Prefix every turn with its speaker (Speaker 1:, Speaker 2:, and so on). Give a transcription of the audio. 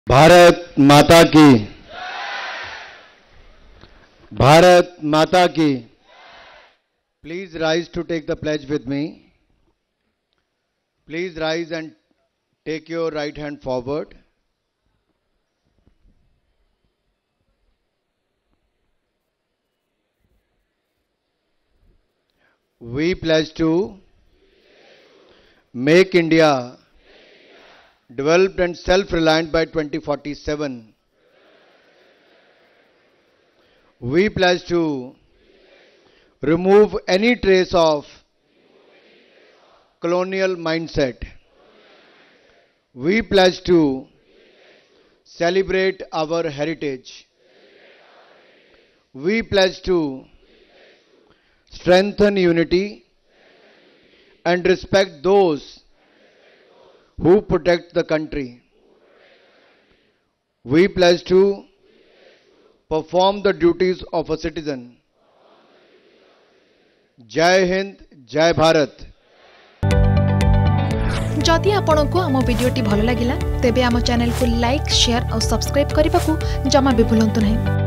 Speaker 1: भारत माता की, भारत माता की। Please rise to take the pledge with me. Please rise and take your right hand forward. We pledge to make India developed and self-reliant by 2047. We pledge to remove any trace of colonial mindset. We pledge to celebrate our heritage. We pledge to strengthen unity and respect those who protect the country. We pledge to perform the duties of a citizen. जय हिंद, जय भारत।
Speaker 2: जदि आपंक आम भिडी भल लगा तेब आम channel को like, share और सब्सक्राइब करने को जमा भी भूलु नहीं।